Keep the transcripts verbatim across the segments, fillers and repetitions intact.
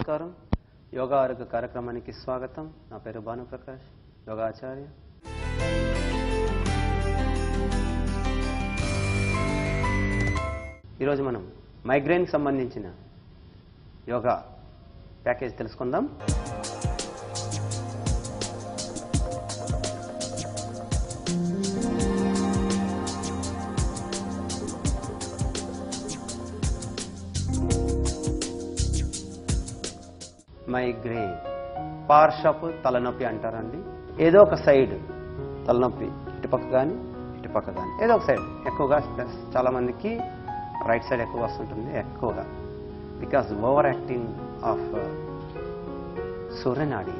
నమస్కారం. యోగా ఆరోగ్య కార్యక్రమానికి స్వాగతం. నా పేరు భానుప్రకాష్, యోగాచార్య. ఈరోజు మనం మైగ్రేన్కి సంబంధించిన యోగా ప్యాకేజ్ తెలుసుకుందాం. మైగ్రేన్ పార్శ్వపు తలనొప్పి అంటారండి. ఏదో ఒక సైడ్ తలనొప్పి, ఇటుపక్క కానీ ఇటుపక్క కానీ ఏదో ఒక సైడ్ ఎక్కువగా, ప్లస్ చాలా మందికి రైట్ సైడ్ ఎక్కువ వస్తుంటుంది ఎక్కువగా, బికాస్ ఓవర్ యాక్టింగ్ ఆఫ్ సూర్యనాడి.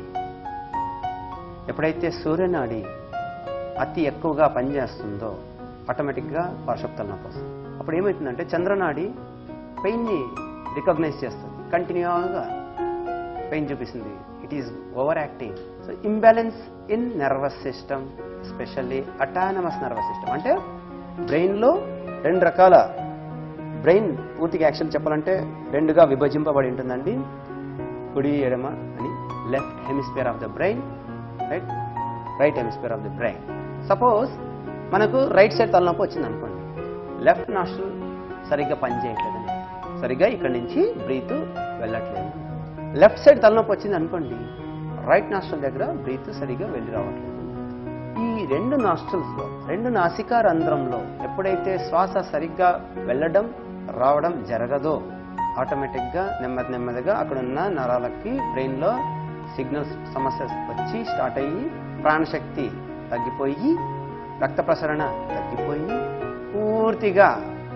ఎప్పుడైతే సూర్యనాడి అతి ఎక్కువగా పనిచేస్తుందో ఆటోమేటిక్గా పార్శ్వపు తలనొప్పి వస్తుంది. అప్పుడు ఏమవుతుందంటే చంద్రనాడి పెయిన్ని రికగ్నైజ్ చేస్తుంది, కంటిన్యూగా పెయిన్ చూపిస్తుంది. It is over acting. So imbalance in nervous system, especially autonomous nervous system. అంటే బ్రెయిన్లో రెండు రకాల, బ్రెయిన్ పూర్తిగా యాక్షన్ చెప్పాలంటే రెండుగా విభజింపబడి ఉంటుందండి, కుడి ఎడమ అని. Left hemisphere of the brain, right right hemisphere of the brain. Suppose మనకు రైట్ సైడ్ తలనొప్పి వచ్చింది అనుకోండి, లెఫ్ట్ నాస్ట్రిల్ సరిగ్గా పనిచేయట్లేదని, సరిగ్గా ఇక్కడి నుంచి బ్రీత్ వెళ్ళట్లేదు. లెఫ్ట్ సైడ్ తలనొప్పి వచ్చింది అనుకోండి, రైట్ నాస్ట్రిల్ దగ్గర బ్రీత్ సరిగ్గా వెళ్ళి రావట్లేదు. ఈ రెండు నాస్ట్రిల్స్లో, రెండు నాసికా రంధ్రంలో ఎప్పుడైతే శ్వాస సరిగ్గా వెళ్ళడం రావడం జరగదో ఆటోమేటిక్గా నెమ్మది నెమ్మదిగా అక్కడున్న నరాలకి బ్రెయిన్లో సిగ్నల్స్ సమస్య వచ్చి స్టార్ట్ అయ్యి ప్రాణశక్తి తగ్గిపోయి రక్త ప్రసరణ తగ్గిపోయి పూర్తిగా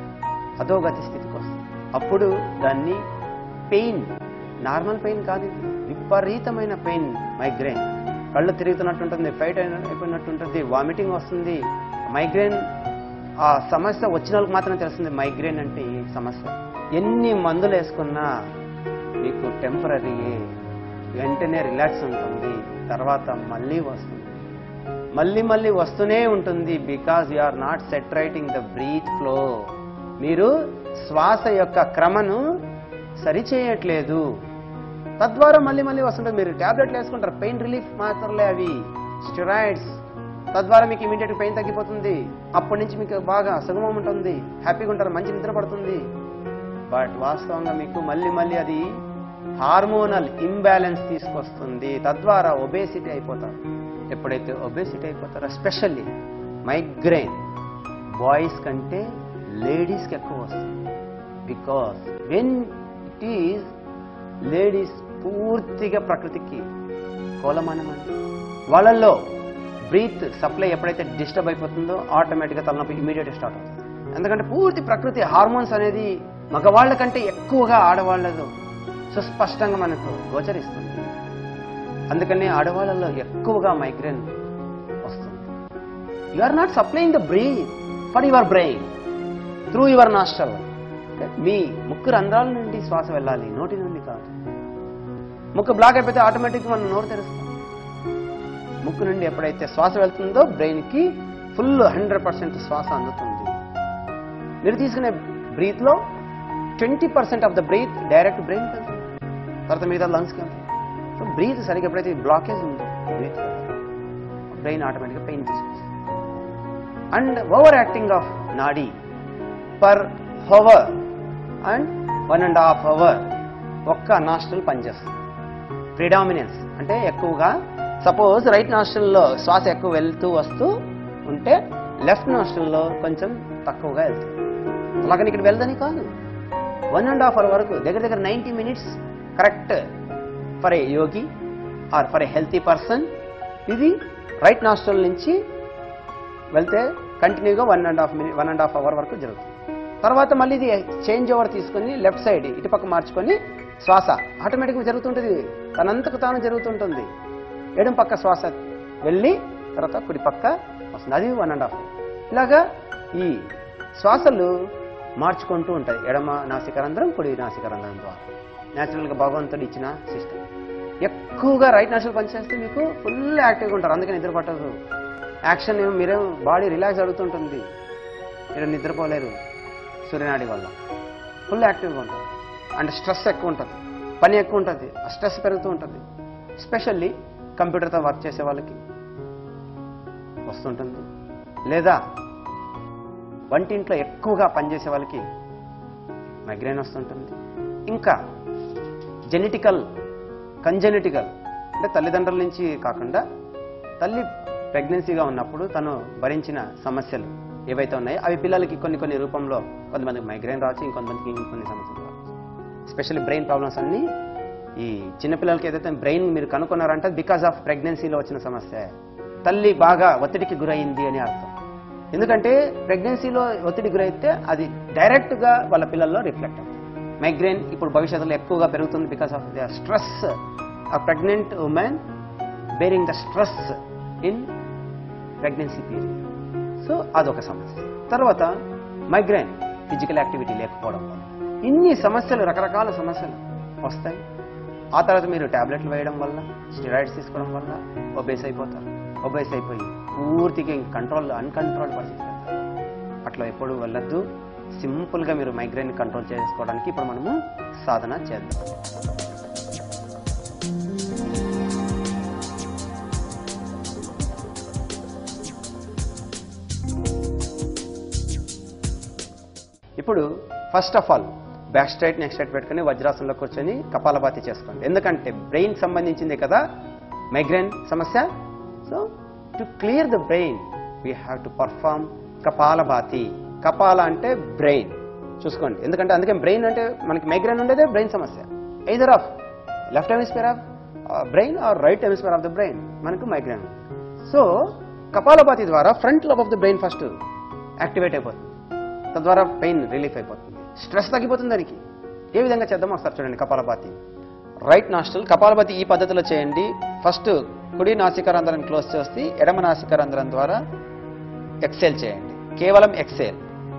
అధోగతి స్థితికి వస్తుంది. అప్పుడు దాన్ని పెయిన్, నార్మల్ పెయిన్ కాదు, విపరీతమైన పెయిన్, మైగ్రేన్. కళ్ళు తిరుగుతున్నట్టుంటుంది, ఫైట్ అయిపోయినట్టుంటుంది, వామిటింగ్ వస్తుంది. మైగ్రేన్ ఆ సమస్య వచ్చిన వాళ్ళకి మాత్రం తెలుస్తుంది మైగ్రేన్ అంటే ఈ సమస్య. ఎన్ని మందులు వేసుకున్నా మీకు టెంపరీ, వెంటనే రిలాక్స్ ఉంటుంది, తర్వాత మళ్ళీ వస్తుంది, మళ్ళీ మళ్ళీ వస్తూనే ఉంటుంది. Because you are not saturating the breath flow. మీరు శ్వాస యొక్క క్రమను సరిచేయట్లేదు, తద్వారా మళ్ళీ మళ్ళీ వస్తుంటుంది. మీరు ట్యాబ్లెట్లు వేసుకుంటారు, పెయిన్ రిలీఫ్ మాత్రలే అవి, స్టెరాయిడ్స్, తద్వారా మీకు ఇమీడియట్ పెయిన్ తగ్గిపోతుంది. అప్పటి నుంచి మీకు బాగా సుగమం ఉంటుంది, హ్యాపీగా ఉంటారు, మంచి నిద్ర పడుతుంది. బట్ వాస్తవంగా మీకు మళ్ళీ మళ్ళీ అది హార్మోనల్ ఇంబ్యాలెన్స్ తీసుకొస్తుంది, తద్వారా ఒబేసిటీ అయిపోతారు. ఎప్పుడైతే ఒబేసిటీ అయిపోతారో, ఎస్పెషల్లీ మైగ్రేన్ బాయ్స్ కంటే లేడీస్కి ఎక్కువ వస్తుంది. Because when it is ladies పూర్తిగా ప్రకృతికి కోలమానం అండి, వాళ్ళల్లో బ్రీత్ సప్లై ఎప్పుడైతే డిస్టర్బ్ అయిపోతుందో ఆటోమేటిక్గా తలనొప్పి ఇమీడియట్గా స్టార్ట్ అవుతుంది. ఎందుకంటే పూర్తి ప్రకృతి హార్మోన్స్ అనేది మగవాళ్ళ కంటే ఎక్కువగా ఆడవాళ్ళలో సుస్పష్టంగా మనకు గోచరిస్తుంది. అందుకని ఆడవాళ్ళలో ఎక్కువగా మైగ్రేన్ వస్తుంది. You are not supplying the breath for your brain through your nostril. మీ ముక్కు రంధ్రాల నుండి శ్వాస వెళ్ళాలి, నోటి నుండి కాదు. ముక్కు బ్లాక్ అయిపోతే ఆటోమేటిక్గా మనం నోరు తెరుస్తాం. ముక్కు నుండి ఎప్పుడైతే శ్వాస వెళ్తుందో బ్రెయిన్కి ఫుల్ హండ్రెడ్ పర్సెంట్ శ్వాస అందుతుంది. మీరు తీసుకునే బ్రీత్లో twenty percent of the breath direct brain వెళ్తుంది, తర్వాత మిగతా లంగ్స్కి వెళ్తుంది. సో బ్రీత్ సరిగ్గా ఎప్పుడైతే బ్లాకేజ్ ఉందో బ్రీత్ బ్రెయిన్ ఆటోమేటిక్గా పెయిన్ తీసుకొస్తుంది. అండ్ ఓవర్ యాక్టింగ్ ఆఫ్ నాడీ per hour and one and half hour ఒక్క నాస్ట్రిల్ పనిచేస్తుంది. ప్రిడామినెన్స్ అంటే ఎక్కువగా, సపోజ్ రైట్ నాస్ట్రిల్లో శ్వాస ఎక్కువ వెళ్తూ వస్తూ ఉంటే లెఫ్ట్ నాస్ట్రిల్లో కొంచెం తక్కువగా వెళ్తుంది. అలాగని ఇక్కడ వెళ్దని కాదు, వన్ అండ్ హాఫ్ అవర్ వరకు దగ్గర దగ్గర ninety minutes correct for a yogi or for a healthy person. ఇది రైట్ నాస్ట్రిల్ నుంచి వెళ్తే కంటిన్యూగా one and half minute one and half hour వరకు జరుగుతుంది. తర్వాత మళ్ళీ ఇది చేంజ్ ఓవర్ తీసుకొని లెఫ్ట్ సైడ్ ఇటుపక్క మార్చుకొని శ్వాస ఆటోమేటిక్గా జరుగుతుంటుంది, తనంతకు తాను జరుగుతుంటుంది. ఎడం పక్క శ్వాస వెళ్ళి తర్వాత కుడి పక్క వస్తుంది, అది వన్ అండ్ హాఫ్. ఇలాగా ఈ శ్వాసలు మార్చుకుంటూ ఉంటాయి, ఎడమ నాసికారంధ్రం కుడి నాసికారంధ్రం ద్వారా. న్యాచురల్గా భగవంతుడు ఇచ్చిన సిస్టమ్. ఎక్కువగా రైట్ నాస్ట్రిల్ పనిచేస్తే మీకు ఫుల్ యాక్టివ్గా ఉంటారు, అందుకని నిద్ర పట్టదు. యాక్షన్ ఏమో మీరేమో బాడీ రిలాక్స్ అడుగుతుంటుంది, మీరు నిద్రపోలేరు సూర్యనాడి వల్ల. ఫుల్ యాక్టివ్గా ఉంటారు అండ్ స్ట్రెస్ ఎక్కువ ఉంటుంది. పని ఎక్కువ ఉంటుంది, స్ట్రెస్ పెరుగుతూ ఉంటుంది. ఎస్పెషల్లీ కంప్యూటర్తో వర్క్ చేసే వాళ్ళకి వస్తుంటుంది, లేదా వంటింట్లో ఎక్కువగా పనిచేసే వాళ్ళకి మైగ్రేన్ వస్తుంటుంది. ఇంకా జెనెటికల్, కంజెనెటికల్ అంటే తల్లిదండ్రుల నుంచి కాకుండా తల్లి ప్రెగ్నెన్సీగా ఉన్నప్పుడు తను భరించిన సమస్యలు ఏవైతే ఉన్నాయో అవి పిల్లలకి కొన్ని కొన్ని రూపంలో కొంతమందికి మైగ్రేన్ రావచ్చు, ఇంకొంతమందికి ఇంకొన్ని సమస్యలు రావచ్చు. ఎస్పెషల్లీ బ్రెయిన్ ప్రాబ్లమ్స్ అన్నీ ఈ చిన్నపిల్లలకి ఏదైతే బ్రెయిన్ మీరు కనుక్కున్నారంటే బికాస్ ఆఫ్ ప్రెగ్నెన్సీలో వచ్చిన సమస్య. తల్లి బాగా ఒత్తిడికి గురైంది అని అర్థం. ఎందుకంటే ప్రెగ్నెన్సీలో ఒత్తిడి గురైతే అది డైరెక్ట్గా వాళ్ళ పిల్లల్లో రిఫ్లెక్ట్ అవుతుంది. మైగ్రేన్ ఇప్పుడు భవిష్యత్తులో ఎక్కువగా పెరుగుతుంది బికాస్ ఆఫ్ ద స్ట్రెస్. ఆ pregnant women bearing the stress in pregnancy period. So అదొక సమస్య. తర్వాత మైగ్రేన్ ఫిజికల్ యాక్టివిటీ లేకపోవడం వల్ల ఇన్ని సమస్యలు, రకరకాల సమస్యలు వస్తాయి. ఆ తర్వాత మీరు ట్యాబ్లెట్లు వేయడం వల్ల, స్టెరాయిడ్స్ తీసుకోవడం వల్ల ఒబేస్ అయిపోతారు. ఒబేస్ అయిపోయి పూర్తిగా కంట్రోల్ అన్కంట్రోల్ పరిస్థితి. అట్లా ఎప్పుడు వెళ్ళద్దు. సింపుల్గా మీరు మైగ్రేన్ కంట్రోల్ చేసుకోవడానికి ఇప్పుడు మనము సాధన చేద్దాం. ఇప్పుడు first of all back straight neck straight పెట్టుకుని వజ్రాసనంలో కూర్చొని కపాలభాతి చేసుకోండి. ఎందుకంటే బ్రెయిన్ సంబంధించింది కదా మైగ్రేన్ సమస్య. So to clear the brain we have to perform kapalbhati. కపాల అంటే బ్రెయిన్ చూసుకోండి. ఎందుకంటే అందుకే బ్రెయిన్ అంటే మనకి మైగ్రేన్ ఉండేదే బ్రెయిన్ సమస్య. Either of left hemisphere of brain or right hemisphere of the brain మనకు మైగ్రేన్. సో కపాలభాతి ద్వారా front lobe of the brain first activate అయిపోతుంది. తద్వారా పెయిన్ రిలీఫ్ అయిపోతుంది, స్ట్రెస్ తగ్గిపోతుంది. దానికి ఏ విధంగా చేద్దామో ఒకసారి చూడండి. కపాలభాతి రైట్ నాస్ట్రల్ కపాలభాతి ఈ పద్ధతిలో చేయండి. ఫస్ట్ కుడి నాసికారంధ్రాన్ని క్లోజ్ చేసి ఎడమ నాసికారంధ్రం ద్వారా ఎక్సేల్ చేయండి. కేవలం ఎక్సేల్.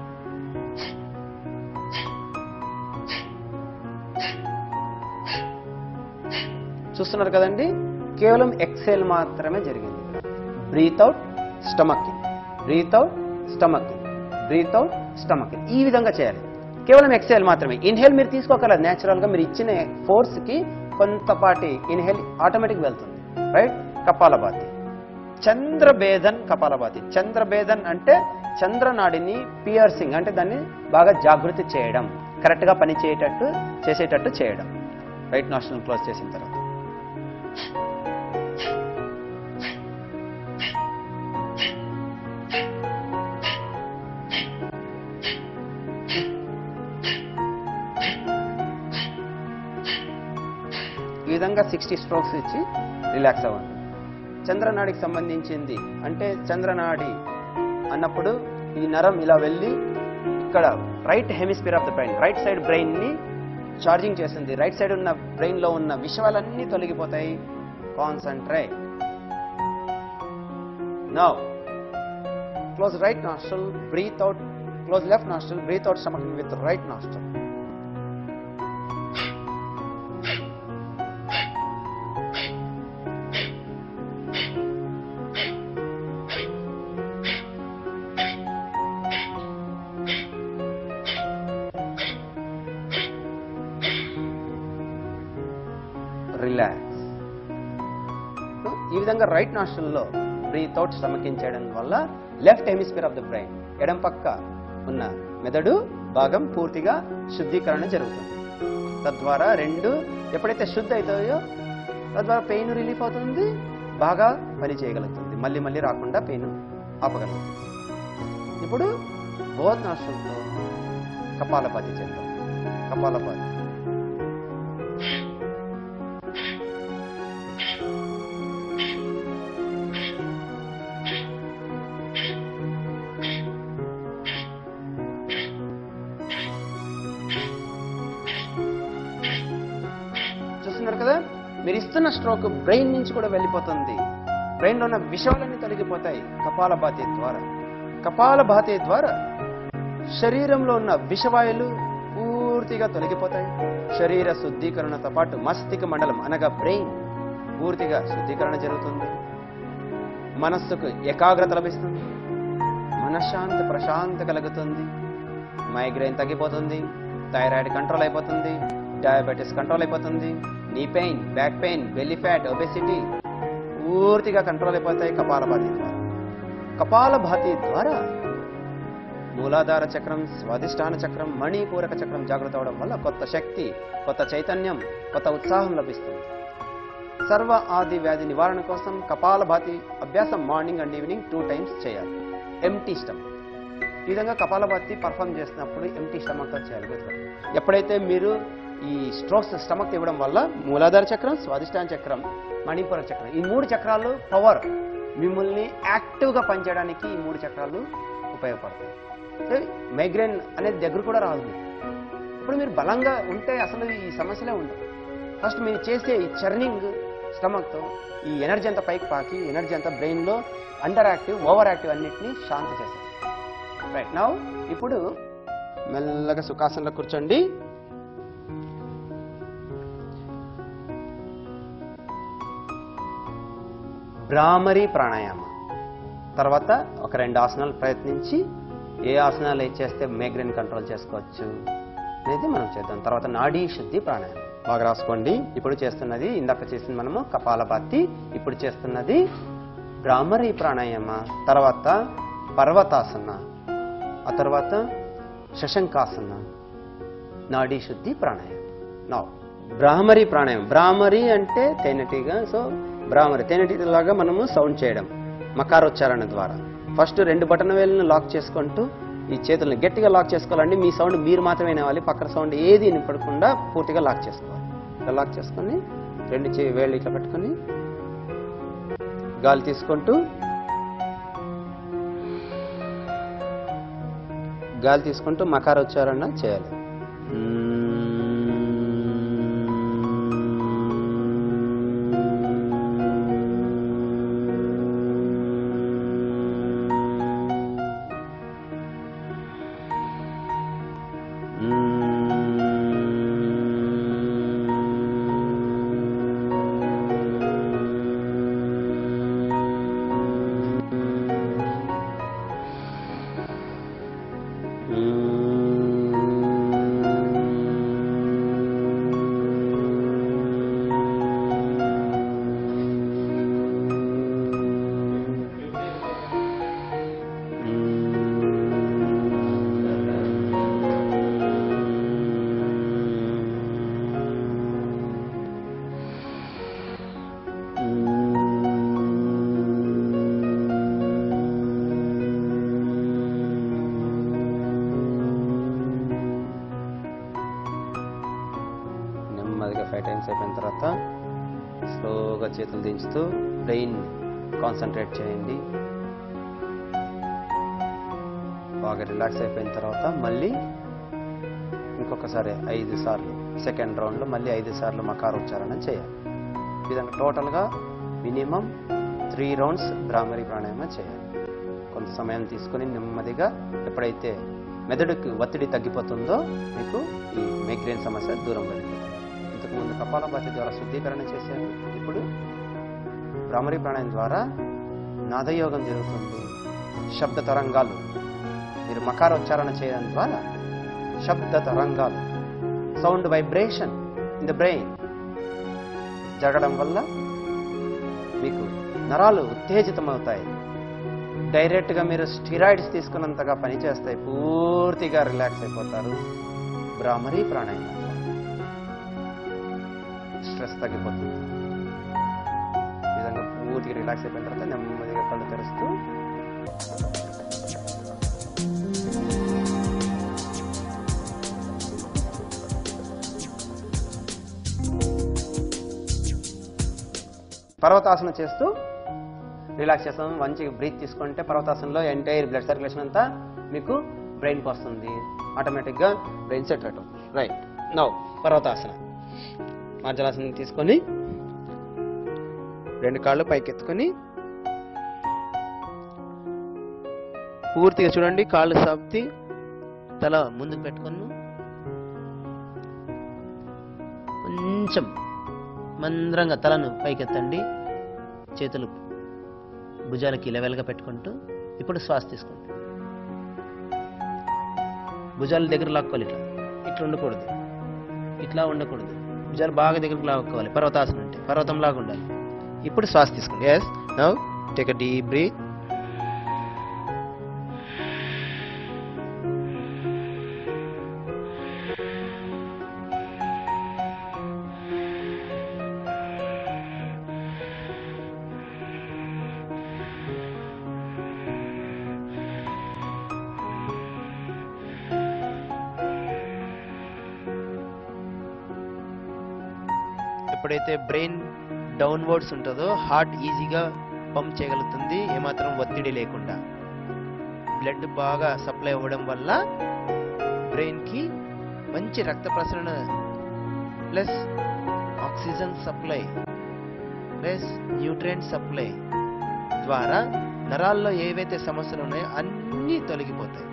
చూస్తున్నారు కదండి, కేవలం ఎక్సేల్ మాత్రమే జరిగింది. Breath out stomach in, breath out stomach in, breath out stomach in. ఈ విధంగా చేయాలి. కేవలం ఎక్సేల్ మాత్రమే. ఇన్హేల్ మీరు తీసుకోగలరు. న్యాచురల్గా మీరు ఇచ్చిన ఫోర్స్కి కొంతపాటి ఇన్హేల్ ఆటోమేటిక్ వెళ్తుంది. రైట్. కపాలభాతి చంద్రభేదన్ కపాలభాతి. చంద్రభేదన్ అంటే చంద్రనాడిని పియర్సింగ్ అంటే దాన్ని బాగా జాగృతి చేయడం, కరెక్ట్గా పని చేయేటట్టు చేసేటట్టు చేయడం. రైట్ నాస్ట్రల్ క్లోజ్ చేసిన తర్వాత ఈ విధంగా సిక్స్టీ స్ట్రోక్స్ ఇచ్చి రిలాక్స్ అవ్వండి. చంద్రనాడికి సంబంధించింది అంటే చంద్రనాడి అన్నప్పుడు ఈ నరం ఇలా వెళ్ళి ఇక్కడ right hemisphere of the brain, right side brain ని ఛార్జింగ్ చేస్తుంది. రైట్ సైడ్ ఉన్న బ్రెయిన్ లో ఉన్న విషయాలన్నీ తొలగిపోతాయి. Concentrate. Now close right nostril, breath out, close left nostril, breath out stomach with right nostril. Relax. ఈ విధంగా రైట్ నాస్ట్రల్లో బ్రీత్ అవుట్ స్టమక్ ఇన్ చేయడం వల్ల left hemisphere of the brain, ఎడం పక్క ఉన్న మెదడు భాగం పూర్తిగా శుద్ధీకరణ జరుగుతుంది. తద్వారా రెండు ఎప్పుడైతే శుద్ధి అవుతాయో తద్వారా పెయిన్ రిలీఫ్ అవుతుంది, బాగా పని చేయగలుగుతుంది, మళ్ళీ మళ్ళీ రాకుండా పెయిన్ ఆపగలుగుతుంది. ఇప్పుడు బోత్ నాస్ట్రల్తో కపాలభాతి చేద్దాం. కపాలభాతి. చూస్తున్నారు కదా, మీరు ఇస్తున్న స్ట్రోక్ బ్రెయిన్ నుంచి కూడా వెళ్ళిపోతుంది. బ్రెయిన్లో ఉన్న విషయాలన్నీ తొలగిపోతాయి కపాలభాతి ద్వారా. కపాలభాతి ద్వారా శరీరంలో ఉన్న విషవాయులు పూర్తిగా తొలగిపోతాయి. శరీర శుద్ధీకరణతో పాటు మస్తిష్క మండలం అనగా బ్రెయిన్ పూర్తిగా శుద్ధీకరణ జరుగుతుంది. మనస్సుకు ఏకాగ్రత లభిస్తుంది, మనశ్శాంతి ప్రశాంతి కలుగుతుంది, మైగ్రేన్ తగ్గిపోతుంది, థైరాయిడ్ కంట్రోల్ అయిపోతుంది, డయాబెటీస్ కంట్రోల్ అయిపోతుంది, knee pain, back pain, belly fat, obesity పూర్తిగా కంట్రోల్ అయిపోతాయి కపాలభాతి ద్వారా. కపాలభాతి ద్వారా మూలాధార చక్రం, స్వాదిష్టాన చక్రం, మణిపూరక చక్రం జాగృత అవడం వల్ల కొత్త శక్తి, కొత్త చైతన్యం, కొత్త ఉత్సాహం లభిస్తుంది. సర్వ ఆది వ్యాధి నివారణ కోసం కపాలభాతి అభ్యాసం morning and evening two times చేయాలి. Empty stomach. ఈ విధంగా కపాలభాతి పర్ఫామ్ చేసినప్పుడు ఎంటీ స్టమక్తో చేయాలి. ఎప్పుడైతే మీరు ఈ స్ట్రోక్స్ స్టమక్ ఇవ్వడం వల్ల మూలాధార చక్రం, స్వాదిష్టాన చక్రం, మణిపూరక చక్రం, ఈ మూడు చక్రాలు పవర్ మిమ్మల్ని యాక్టివ్గా పనిచేయడానికి ఈ మూడు చక్రాలు ఉపయోగపడతాయి. మైగ్రేన్ అనేది దగ్గర కూడా రాదు. ఇప్పుడు మీరు బలంగా ఉంటే అసలు ఈ సమస్యలే ఉండవు. ఫస్ట్ మీరు చేసే ఈ చర్నింగ్ స్టమక్తో ఈ ఎనర్జీ అంతా పైకి పాకి ఎనర్జీ అంతా బ్రెయిన్లో అండర్ యాక్టివ్, ఓవర్ యాక్టివ్ అన్నిటినీ శాంతి చేస్తారు. రైట్ నౌ ఇప్పుడు మెల్లగా సుఖాసనంలో కూర్చోండి. భ్రామరీ ప్రాణాయామ తర్వాత ఒక రెండు ఆసనాలు ప్రయత్నించి ఏ ఆసనాలు చేస్తే మైగ్రేన్ కంట్రోల్ చేసుకోవచ్చు అనేది మనం చేద్దాం. తర్వాత నాడీ శుద్ధి ప్రాణాయామం బాగా రాసుకోండి. ఇప్పుడు చేస్తున్నది ఇందాక చేసింది మనము కపాలభాతి, ఇప్పుడు చేస్తున్నది భ్రామరీ ప్రాణాయామ, తర్వాత పర్వతాసన, ఆ తర్వాత శశంకాసన, నాడీ శుద్ధి ప్రాణాయామం. నా భ్రామరీ ప్రాణాయామం. భ్రామరీ అంటే తేనెటీగ. సో భ్రామరి తేనెటీగలాగా మనము సౌండ్ చేయడం మకారోచ్చారణ ద్వారా. ఫస్ట్ రెండు బటన్ వేళ్ళను లాక్ చేసుకుంటూ ఈ చేతులను గట్టిగా లాక్ చేసుకోవాలండి. మీ సౌండ్ మీరు మాత్రమే వినాలి, పక్కన సౌండ్ ఏది వినపడకుండా పూర్తిగా లాక్ చేసుకోవాలి. ఇలా లాక్ చేసుకొని రెండు చే వేళ్ళు ఇట్లా పెట్టుకొని గాలి తీసుకుంటూ గాలి తీసుకుంటూ మకారోచ్చారణ చేయాలి. నెమ్మదిగా ఫైవ్ టైమ్స్ అయిపోయిన తర్వాత స్లోగా చేతులు దించుతూ బ్రెయిన్ కాన్సన్ట్రేట్ చేయండి. బాగా రిలాక్స్ అయిపోయిన తర్వాత మళ్ళీ ఇంకొకసారి ఐదు సార్లు సెకండ్ రౌండ్లో మళ్ళీ ఐదు సార్లు మకారోచ్చారణ చేయాలి. ఈ విధంగా టోటల్గా మినిమం త్రీ రౌండ్స్ భ్రామరీ ప్రాణాయామం చేయాలి. కొంత సమయం తీసుకొని నెమ్మదిగా ఎప్పుడైతే మెదడుకి ఒత్తిడి తగ్గిపోతుందో మీకు ఈ మైగ్రేన్ సమస్య దూరం వెళ్ళిపోతుంది. ఇంతకుముందు కపాలభాతి ద్వారా శుద్ధీకరణ చేశాను. ఇప్పుడు భ్రామరీ ప్రాణాయామం ద్వారా నాదయోగం జరుగుతుంది. శబ్ద తరంగాలు మీరు మకారోచ్చారణ చేయడం ద్వారా శబ్ద తరంగాలు, sound vibration in the brain జరగడం వల్ల మీకు నరాలు ఉత్తేజితమవుతాయి. డైరెక్ట్గా మీరు స్టిరాయిడ్స్ తీసుకున్నంతగా పనిచేస్తాయి. పూర్తిగా రిలాక్స్ అయిపోతారు. భ్రామరీ ప్రాణాయామం స్ట్రెస్ తగ్గిపోతుంది. ఈ విధంగా పూర్తిగా రిలాక్స్ అయిపోయిన తర్వాత నెమ్మదిగా కళ్ళు తెరుస్తూ పర్వతాసన చేస్తూ రిలాక్స్ చేస్తాం. మంచిగా బ్రీత్ తీసుకుంటే పర్వతాసనలో ఎంటైర్ బ్లడ్ సర్క్యులేషన్ అంతా మీకు బ్రెయిన్కి వస్తుంది. ఆటోమేటిక్గా బ్రెయిన్ సెట్ అవుతుంది. Right now parvatasana. మార్జలాసనం తీసుకొని రెండు కాళ్ళు పైకెత్తుకొని పూర్తిగా చూడండి. కాళ్ళు సాపుతి తల ముందుకు పెట్టుకొని కొంచెం మంద్రంగా తలను పైకెత్తండి. చేతులు భుజాలకి లెవెల్గా పెట్టుకుంటూ ఇప్పుడు శ్వాస తీసుకోండి. భుజాల దగ్గర లాక్కోవాలి. ఇట్లా ఇట్లా ఉండకూడదు. ఇట్లా ఉండకూడదు. భుజాలు బాగా దగ్గరకు లాక్కోవాలి. పర్వతాసనం అంటే పర్వతం లాగా ఉండాలి. ఇప్పుడు శ్వాస తీసుకోండి. Yes, now take a deep breath. ఎప్పుడైతే బ్రెయిన్ డౌన్వర్డ్స్ ఉంటుందో హార్ట్ ఈజీగా పంప్ చేయగలుగుతుంది, ఏమాత్రం ఒత్తిడి లేకుండా. బ్లడ్ బాగా సప్లై అవ్వడం వల్ల బ్రెయిన్కి మంచి రక్త ప్రసరణ plus oxygen supply plus nutrient supply ద్వారా నరాల్లో ఏవైతే సమస్యలు ఉన్నాయో అన్నీ తొలగిపోతాయి.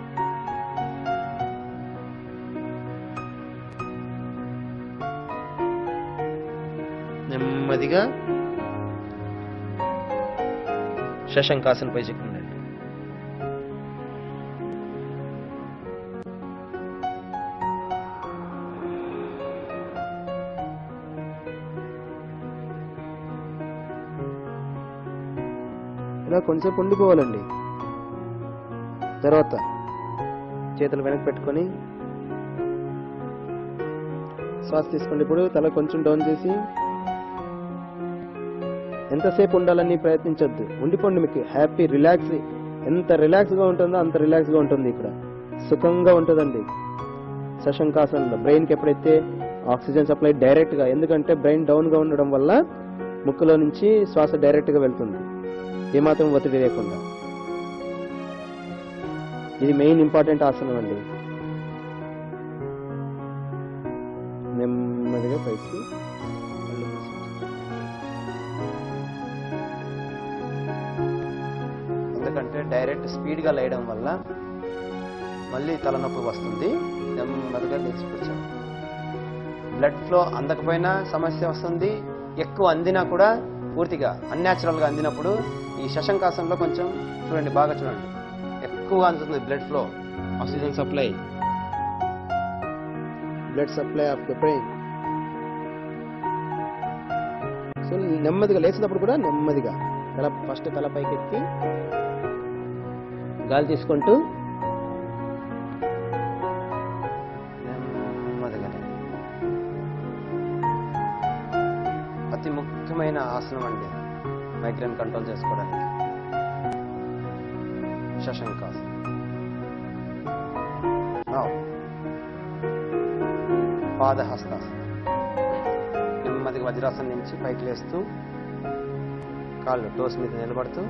నెమ్మదిగా శశంకాసన పై చెక్కండి. ఇలా కొంచెంసేపు ఉండిపోవాలండి. తర్వాత చేతులు వెనక్కి పెట్టుకొని శ్వాస తీసుకోండి. ఇప్పుడు తల కొంచెం డౌన్ చేసి ఎంతసేపు ఉండాలని ప్రయత్నించొద్దు, ఉండిపోండి. మీకు హ్యాపీ రిలాక్స్, ఎంత రిలాక్స్గా ఉంటుందో అంత రిలాక్స్గా ఉంటుంది. ఇక్కడ సుఖంగా ఉంటుందండి శశంకాసనంలో. బ్రెయిన్కి ఎప్పుడైతే ఆక్సిజన్ సప్లై డైరెక్ట్గా, ఎందుకంటే బ్రెయిన్ డౌన్గా ఉండడం వల్ల ముక్కులో నుంచి శ్వాస డైరెక్ట్గా వెళ్తుంది, ఏమాత్రం ఒత్తిడి లేకుండా. ఇది మెయిన్ ఇంపార్టెంట్ ఆసనం అండి. నెమ్మదిగా పైకి ఎందుకంటే డైరెక్ట్ స్పీడ్గా లేయడం వల్ల మళ్ళీ తలనొప్పి వస్తుంది. నెమ్మదిగా లేచిపోయాం. బ్లడ్ ఫ్లో అందకపోయినా సమస్య వస్తుంది, ఎక్కువ అందినా కూడా పూర్తిగా అన్యాచురల్గా అందినప్పుడు ఈ శశంకాసనంలో కొంచెం చూడండి, బాగా చూడండి, ఎక్కువగా అందుతుంది blood flow, oxygen supply, blood supply of the brain. So నెమ్మదిగా లేచినప్పుడు కూడా నెమ్మదిగా తల ఫస్ట్ తల పైకెత్తి గాలి తీసుకుంటూ నెమ్మదిగా. అతి ముఖ్యమైన ఆసనం అండి మైగ్రేన్ కంట్రోల్ చేసుకోవడానికి శశంకాసనం. పాదహస్తాసనం. నెమ్మదిగా వజ్రాసనం నుంచి పైకి లేస్తూ కాళ్ళు టోస్ మీద నిలబడుతూ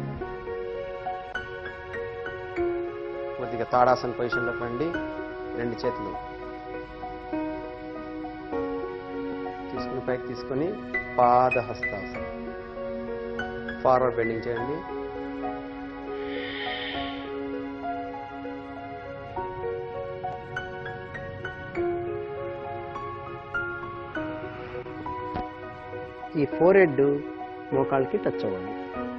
కొద్దిగా తాడాసన పొజిషన్లోకి రండి. రెండు చేతులు తీసుకుని పైకి తీసుకొని పాదహస్తాసనం, ఫార్వర్డ్ బెండింగ్ చేయండి. ఈ ఫోర్ హెడ్ మోకాళ్ళకి టచ్ అవ్వండి.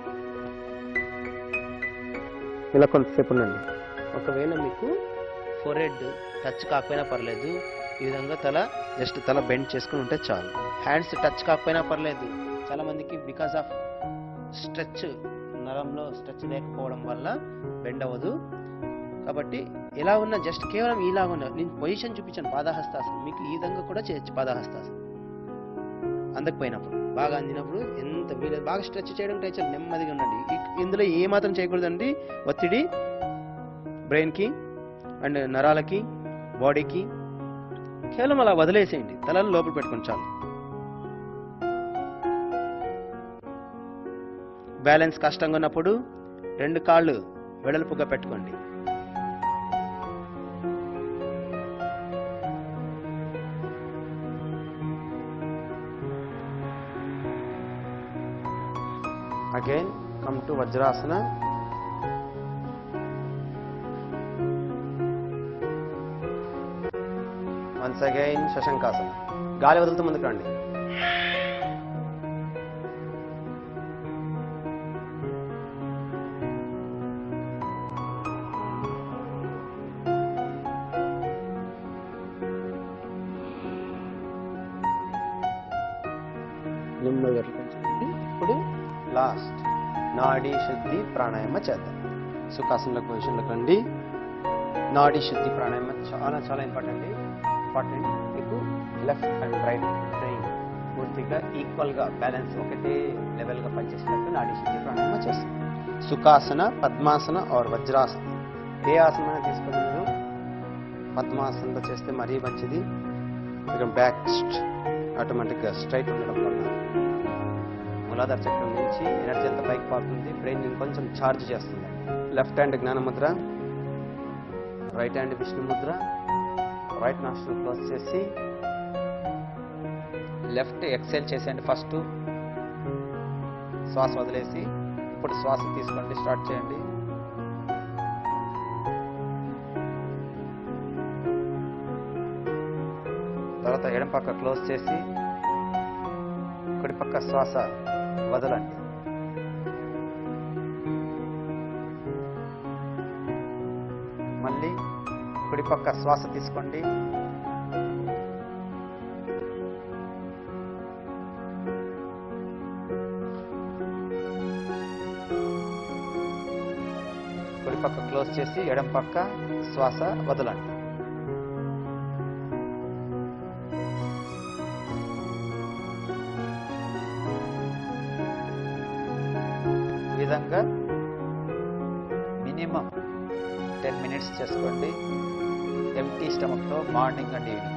ఇలా కొంతసేపు ఉండండి. ఒకవేళ మీకు ఫోర్ హెడ్ టచ్ కాకపోయినా పర్లేదు, ఈ విధంగా తల జస్ట్ తల బెండ్ చేసుకుని ఉంటే చాలు. హ్యాండ్స్ టచ్ కాకపోయినా పర్లేదు. చాలా మందికి బికాస్ ఆఫ్ స్ట్రెచ్, నరంలో స్ట్రెచ్ లేకపోవడం వల్ల బెండ్ అవ్వదు. కాబట్టి ఎలా ఉన్నా జస్ట్ కేవలం ఇలా ఉన్నా, నేను పొజిషన్ చూపించాను పాదహస్తాసనం, మీకు ఈ విధంగా కూడా చేయొచ్చు పాదహస్తాసనం. అందకపోయినప్పుడు బాగా అందినప్పుడు ఎంత వీలు బాగా స్ట్రెచ్ చేయడం ట్రై చేయాలి. నెమ్మదిగా ఉండండి. ఇందులో ఏ మాత్రం చేయకూడదండి ఒత్తిడి బ్రెయిన్కి అండ్ నరాలకి బాడీకి. కేవలం అలా వదిలేసేయండి, తలను లోపల పెట్టుకొని చాలు. బ్యాలెన్స్ కష్టంగా ఉన్నప్పుడు రెండు కాళ్ళు వెడల్పుగా పెట్టుకోండి. Again, come to Vajrasana. Once again, Shashankasana. గాలి వదులుతూ ముందుకు రండి. నెమ్మదిగా కొంచెం. ఇప్పుడు లాస్ట్ నాడీ శుద్ధి ప్రాణాయామ చేద్దాం. సుఖాసనంలో పొజిషన్లో కండి. నాడీ శుద్ధి ప్రాణాయామ చాలా చాలా ఇంపార్టెంట్ ఇంపార్టెంట్ మీకు లెఫ్ట్ అండ్ రైట్ బ్రెయిన్ పూర్తిగా ఈక్వల్గా బ్యాలెన్స్ ఒకటే లెవెల్గా పనిచేసినట్టు నాడీ శుద్ధి ప్రాణాయామ చేస్తాం. సుఖాసన, పద్మాసన ఆర్ వజ్రాసన ఏ ఆసనమైనా తీసుకొని మీరు పద్మాసనంలో చేస్తే మరీ మంచిది. బ్యాక్ ఆటోమేటిక్గా స్ట్రైట్ ఉండడం వల్ల మూలాధార చక్రం నుంచి ఎనర్జీ అంతా పైకి పారుతుంది, బ్రెయిన్ ఇంకొంచెం ఛార్జ్ చేస్తుంది. లెఫ్ట్ హ్యాండ్ జ్ఞానముద్ర, రైట్ హ్యాండ్ విష్ణు ముద్ర. రైట్ నాస్ట్రిల్ క్లోజ్ చేసి లెఫ్ట్ ఎక్సెల్ చేసేయండి. ఫస్ట్ శ్వాస వదిలేసి ఇప్పుడు శ్వాస తీసుకోండి, స్టార్ట్ చేయండి. తర్వాత ఎడం పక్క క్లోజ్ చేసి కుడి పక్క శ్వాస వదలండి. మళ్ళీ కుడి పక్క శ్వాస తీసుకోండి. కుడి పక్క క్లోజ్ చేసి ఎడం పక్క శ్వాస వదలండి. ఈ విధంగా మినిమం టెన్ మినిట్స్ చేసుకోండి, ఎంటీ స్టమక్తో మార్నింగ్ అండ్ ఈవినింగ్.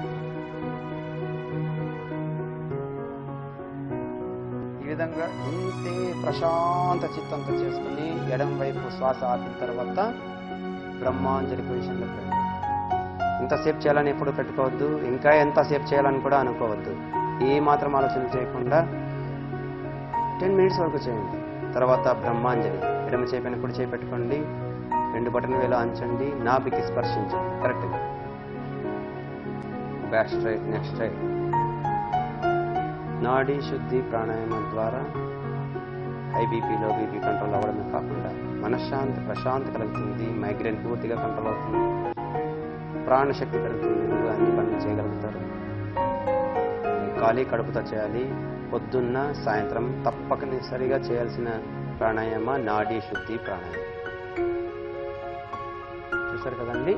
ఈ విధంగా ఇంతే ప్రశాంత చిత్తంతో చేసుకుని ఎడం వైపు శ్వాస ఆపిన తర్వాత బ్రహ్మాంజలి పొజిషన్లో పెట్టండి. ఇంతసేపు చేయాలని ఎప్పుడు పెట్టుకోవద్దు, ఇంకా ఎంతసేపు చేయాలని కూడా అనుకోవద్దు. ఏ మాత్రం ఆలోచన చేయకుండా టెన్ మినిట్స్ వరకు చేయండి. తర్వాత బ్రహ్మాంజలి ఎడమ చేపైన కుడి చేయి పెట్టుకోండి, రెండు బటన్ వేలు అంచండి, నాభికి స్పర్శించండి కరెక్ట్గా. Back straight, next straight. నాడీ శుద్ధి ప్రాణాయామం ద్వారా హై బీపీలో బీపీ కంట్రోల్ అవ్వడమే కాకుండా మనశ్శాంతి ప్రశాంతి కలుగుతుంది, మైగ్రేన్ పూర్తిగా కంట్రోల్ అవుతుంది, ప్రాణశక్తి పెరుగుతుంది, మీరు అన్ని పనులు చేయగలుగుతారు. ఖాళీ కడుపుతో చేయాలి. పొద్దున్న సాయంత్రం తప్పనిసరిగా చేయాల్సిన ప్రాణాయామ నాడీ శుద్ధి ప్రాణాయామం. చూసారు కదండి.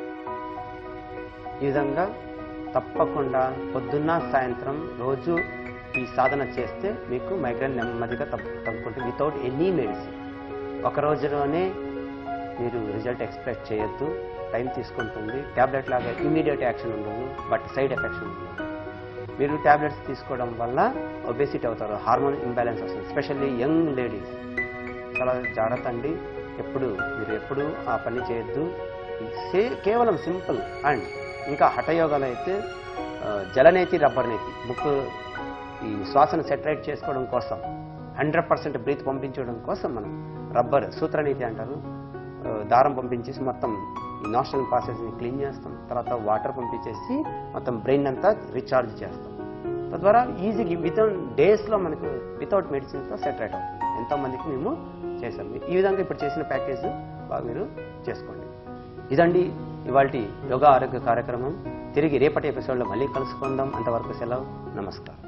ఈ విధంగా తప్పకుండా పొద్దున్న సాయంత్రం రోజు ఈ సాధన చేస్తే మీకు మైగ్రేన్ నెమ్మదిగా తగ్గు తగ్గుకుంటుంది వితౌట్ ఎనీ మెడిసిన్. ఒక రోజులోనే మీరు రిజల్ట్ ఎక్స్పెక్ట్ చేయొద్దు, టైం తీసుకుంటుంది. ట్యాబ్లెట్ లాగా ఇమీడియట్ యాక్షన్ ఉండదు, బట్ సైడ్ ఎఫెక్ట్స్ ఉంటుంది. మీరు ట్యాబ్లెట్స్ తీసుకోవడం వల్ల ఒబేసిటీ అవుతారు, హార్మోన్ ఇంబ్యాలెన్స్ వస్తుంది, ఎస్పెషల్లీ యంగ్ లేడీస్. చాలా జాగ్రత్త అండి. ఎప్పుడు మీరు ఎప్పుడు ఆ పని చేయొద్దు. సే కేవలం సింపుల్ అండ్ ఇంకా హఠయోగాలు అయితే జలనేతి రబ్బర్ నేతి ముక్కు ఈ శ్వాసను సెటరేట్ చేసుకోవడం కోసం, హండ్రెడ్ పర్సెంట్ బ్రీత్ పంపించడం కోసం మనం రబ్బర్ సూత్రనీతి అంటారు, దారం పంపించేసి మొత్తం ఈ నాస్ట్రల్ పాసెస్ని క్లీన్ చేస్తాం. తర్వాత వాటర్ పంపించేసి మొత్తం బ్రెయిన్ అంతా రీఛార్జ్ చేస్తాం. తద్వారా ఈజీగా వితౌట్ డేస్లో మనకు వితౌట్ మెడిసిన్తో సెటరేట్ అవుతుంది. ఎంతోమందికి మేము చేశాం. ఈ విధంగా ఇప్పుడు చేసిన ప్యాకేజ్ బాగా మీరు చేసుకోండి. ఇదండి ఇవాల్టి యోగా ఆరోగ్య కార్యక్రమం. తిరిగి రేపటి ఎపిసోడ్లో మళ్ళీ కలుసుకుందాం. అంతవరకు సెలవు, నమస్కారం.